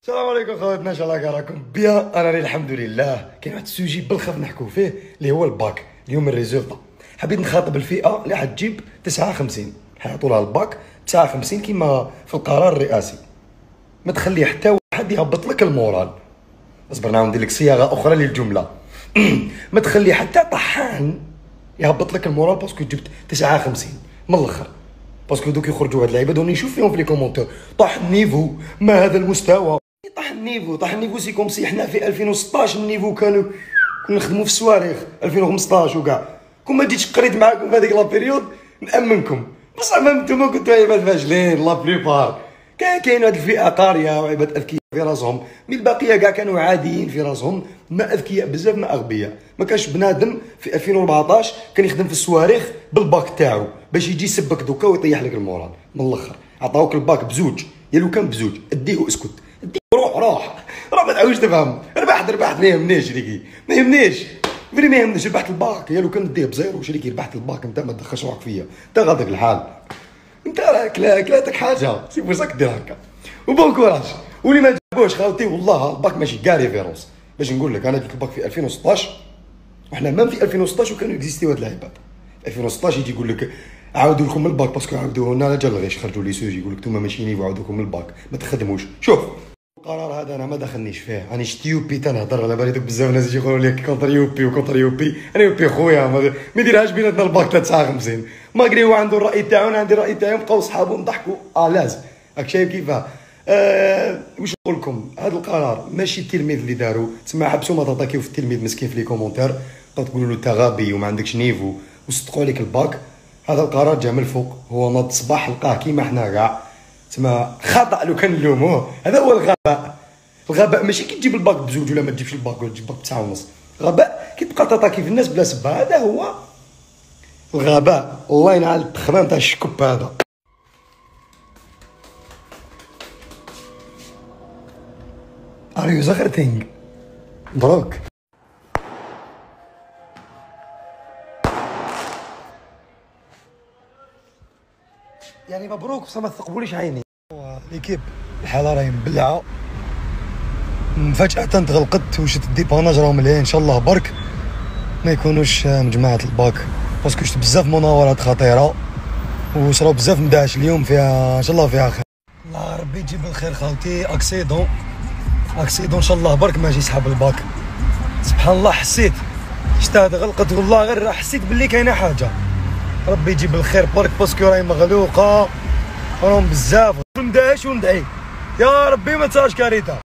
السلام عليكم خواتنا، ان شاء الله راكم بيان. انا الحمد لله. كاين واحد السوجي بالخف نحكوا فيه اللي هو الباك. اليوم الريزولطا حبيت نخاطب الفئه اللي حتجيب 59، حيعطوا لها الباك 59 كيما في القرار الرئاسي. ما تخلي حتى واحد يهبط لك المورال. اصبر نعاود ندير لك صياغه اخرى للجمله. ما تخلي حتى طحان يهبط لك المورال باسكو جبت 59 من الاخر. باسكو دوك يخرجوا هاد اللعيبه دوني نشوف فيهم في لي كومونتير طاح النيفو، ما هذا المستوى. طاح النيفو سي كوم سي حنا في 2016 النيفو كنا نخدموا في الصواريخ 2015 وكاع. كون ما جيتش قريت معاكم في هذيك لا بيريود نامنكم، بصح ما نتوما كنتو عباد فاشلين لا بليبار. كاين هاد الفئه قاريه وعباد اذكياء في راسهم، مي البقيه كاع كانوا عاديين في راسهم، ما اذكياء بزاف ما اغبياء. ما كانش بنادم في 2014 كان يخدم في الصواريخ بالباك تاعو باش يجي يسبك دوكا ويطيح لك المورال من الاخر. عطاوك الباك بزوج، يا لو كان بزوج اديه واسكت، روح ما تعاودش تفهم. ربحت ما يهمنيش شريكي، ما يهمنيش ربحت الباك. يا لو كان نديه بزيرو شريكي، ربحت الباك. انت ما تدخلش روحك فيا، انت غادك الحال، انت راك كلاتك حاجه سي بوساك دير هكا. وبون كوراج. واللي ما جابوش خاوتي والله الباك ماشي كاع ريفيرونس. باش نقول لك انا جبت الباك في 2016 وحنا مام في 2016 وكانوا اكزيستيو هاد العباد. 2016 يجي يقول لك عاودوا لكم الباك باسكو عاودوه لنا على جال الغيش، خرجوا لي سوجي يقول لك نتوما ماشي نيفو عاودوا لكم الباك ما تخدموش. شوف القرار هذا انا ما دخلنيش فيه، راني شتي يوبي تنهضر على بالي دوك بزاف ناس يقولوا لك كونتر يوبي وكونتر يوبي. انا يوبي خويا ما يديرهاش بيناتنا الباك 59. ماغري هو عنده الراي تاعو انا عندي الراي تاعي، بقاو صحابو نضحكوا لاز. راك شايف كيفاه. واش نقول لكم، هذا القرار ماشي التلميذ اللي داروا تسمى حبسوا ما تطاكيو في التلميذ مسكين في لي كومونتير بقاو تقولوا له انت غبي وما عندكش نيفو وصدقوا عليك الباك. هذا القرار جا من الفوق، هو ناض الصباح لقاه كيما حنا كاع تسمى خطا لو كان نلوموه. هذا هو الغباء. الغباء ماشي كي تجيب الباك بزوج ولا ما تجيبش الباك ولا تجيب باك ب9.5. غباء كي تبقى تطاكي في الناس بلا سبه، هذا هو الغباء. الله ينعل التخمام تاع الشكب هذا. Are you زغرتينغ؟ مبروك. يعني مبروك بصح ما تثقبوليش عيني. ليكيب الحاله راهي مبلعه، فجأة تغلقت وشت الديباناج راهم مليان. ان شاء الله برك ما يكونوش من جماعة الباك باسكو شت بزاف مناورات خطيرة وصراو بزاف مداعش اليوم فيها. ان شاء الله فيها خير. الله ربي يجيب الخير خاوتي. اكسيدون ان شاء الله برك ما يجي يسحب الباك. سبحان الله حسيت شتا غلقت والله غير حسيت باللي كاينه حاجه. ربي يجيب الخير برك باسكو راهي مغلوقه راهم بزاف. ندعش وندعي يا ربي ما تصاش كارثه.